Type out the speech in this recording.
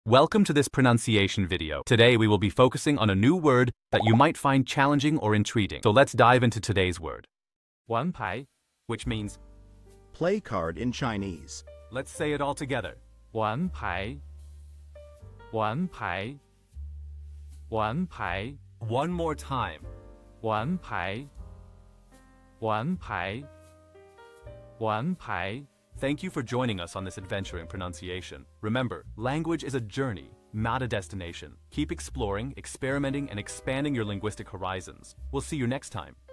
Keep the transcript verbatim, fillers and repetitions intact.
Welcome to this pronunciation video. Today we will be focusing on a new word that you might find challenging or intriguing. So let's dive into today's word. 玩牌 Which means, Play card in Chinese. let's say it all together. 玩牌玩牌玩牌 One more time. 玩牌玩牌玩牌 Thank you for joining us on this adventure in pronunciation. Remember, language is a journey, not a destination. Keep exploring, experimenting, and expanding your linguistic horizons. We'll see you next time.